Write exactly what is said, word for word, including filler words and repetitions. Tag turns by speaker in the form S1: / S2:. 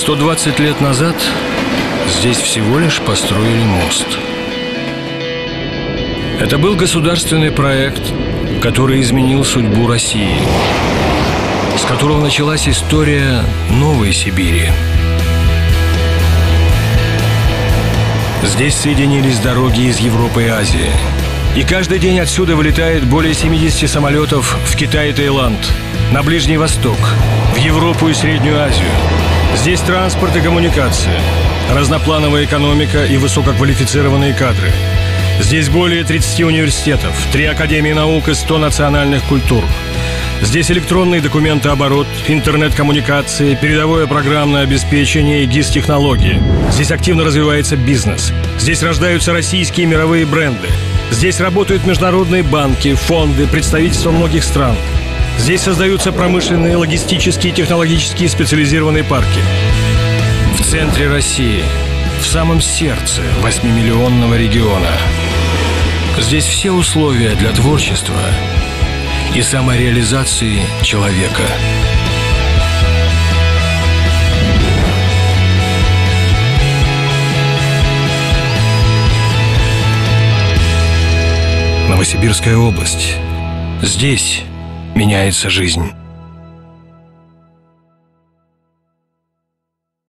S1: сто двадцать лет назад здесь всего лишь построили мост. Это был государственный проект, который изменил судьбу России, с которого началась история Новой Сибири. Здесь соединились дороги из Европы и Азии. И каждый день отсюда вылетает более семидесяти самолетов в Китай и Таиланд, на Ближний Восток, в Европу и Среднюю Азию. Здесь транспорт и коммуникация, разноплановая экономика и высококвалифицированные кадры. Здесь более тридцати университетов, три академии наук и сто национальных культур. Здесь электронный документооборот, интернет-коммуникации, передовое программное обеспечение и ГИС-технологии. Здесь активно развивается бизнес. Здесь рождаются российские мировые бренды. Здесь работают международные банки, фонды, представительства многих стран. Здесь создаются промышленные, логистические и технологические специализированные парки. В центре России, в самом сердце восьмимиллионного региона. Здесь все условия для творчества и самореализации человека. Новосибирская область. Здесь меняется жизнь.